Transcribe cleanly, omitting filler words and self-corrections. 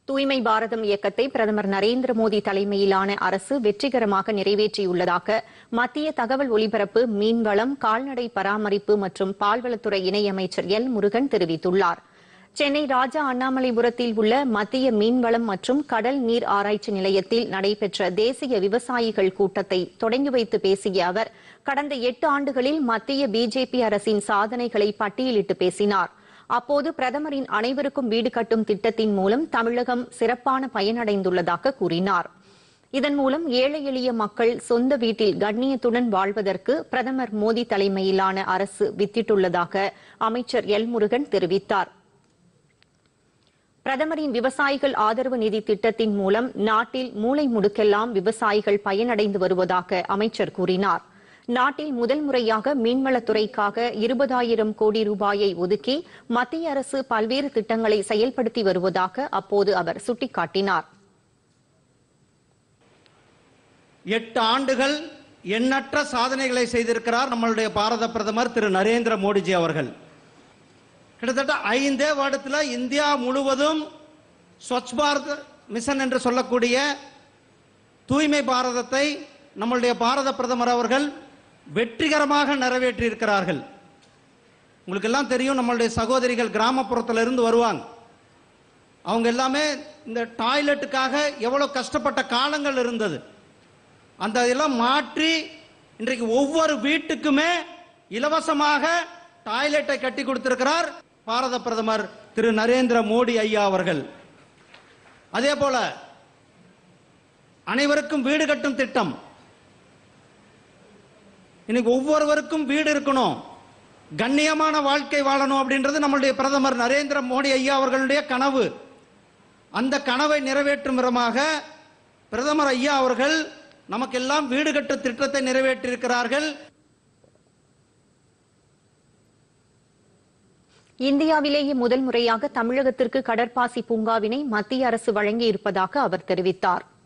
தூய்மை பாரதம் இயக்கத்தை பிரதமர் நரேந்திர மோடி தலைமையிலான அரசு வெற்றிகரமாக நிறைவேற்றியுள்ளதாக மத்திய தகவல் ஒலிபரப்பு, மீன்வளம், கால்நடை பராமரிப்பு மற்றும் பால்வளத்துறை இணையமைச்சர் எல். முருகன் தெரிவித்துள்ளார். சென்னை ராஜா அண்ணாமலைபுரத்தில் உள்ள மத்திய மீன்வளம் மற்றும் கடல் நீர் ஆராய்ச்சி நிலையத்தில் நடைபெற்ற தேசிய விவசாயிகள் கூட்டத்தை தொடங்கி வைத்து பேசிய அவர், கடந்த 8 ஆண்டுகளில் மத்திய பிஜேபி அரசின் சாதனைகளை பட்டியலிட்டு பேசினார். அப்போது பிரதமரின் அனைவருக்கும் வீடு கட்டும் திட்டத்தின் மூலம் தமிழகம் சிறப்பான பயனடைந்துள்ளதாக கூறினார். இதன் மூலம் ஏழை எளிய மக்கள் சொந்த வீட்டில் கண்ணியத்துடன் வாழ்வதற்கு பிரதமர் மோடி தலைமையிலான அரசு வித்திட்டுள்ளதாக அமைச்சர் எல். முருகன் தெரிவித்தார். பிரதமரின் விவசாயிகள் ஆதரவு நிதி திட்டத்தின் மூலம் நாட்டில் மூலை முடுக்கெல்லாம் விவசாயிகள் பயனடைந்து வருவதாக அமைச்சர் கூறினார். நாட்டில் முதல் முறையாக மீன்வளத்துறைக்காக 20,000 கோடி ரூபாயை ஒதுக்கி மத்திய அரசு பல்வேறு திட்டங்களை செயல்படுத்தி வருவதாக அப்போது அவர் சுட்டிக்காட்டினார். 8 ஆண்டுகள் எண்ணற்ற சாதனைகளை செய்திருக்கிறார் நம்மளுடைய பாரத பிரதமர் திரு நரேந்திர மோடிஜி அவர்கள். கிட்டத்தட்ட 5 வருடத்தில் இந்தியா முழுவதும் ஸ்வச் பாரத் மிஷன் என்று சொல்லக்கூடிய தூய்மை பாரதத்தை நம்மளுடைய பாரத பிரதமர் அவர்கள் வெற்றிகரமாக நிறைவேற்றி இருக்கிறார்கள். உங்களுக்கு எல்லாம் தெரியும், நம்மளுடைய சகோதரிகள் கிராமப்புறத்திலிருந்து வருவாங்க. அவங்க எல்லாமே இந்த டாய்லெட்டுக்காக எவ்வளவு கஷ்டப்பட்ட காலங்கள் இருந்தது. அந்த இதெல்லாம் மாற்றி இன்றைக்கு ஒவ்வொரு வீட்டுக்குமே இலவசமாக டாய்லெட்டை கட்டி கொடுத்திருக்கிறார் பாரத பிரதமர் திரு நரேந்திர மோடி ஐயா அவர்கள். அதே போல அனைவருக்கும் வீடு கட்டும் திட்டம், இன்னைக்கு ஒவ்வொருவருக்கும் வீடு இருக்கணும், கண்ணியமான வாழ்க்கை வாழணும் அப்படின்றது நம்மளுடைய பிரதமர் நரேந்திர மோடி ஐயா அவர்களுடைய கனவு. அந்த கனவை நிறைவேற்றும் விதமாக பிரதமர் ஐயா அவர்கள் நமக்கெல்லாம் வீடு கட்டும் திட்டத்தை நிறைவேற்றியிருக்கிறார்கள். இந்தியாவிலேயே முதல் முறையாக தமிழகத்திற்கு கடற்பாசி பூங்காவினை மத்திய அரசு வழங்கியிருப்பதாக அவர் தெரிவித்தார்.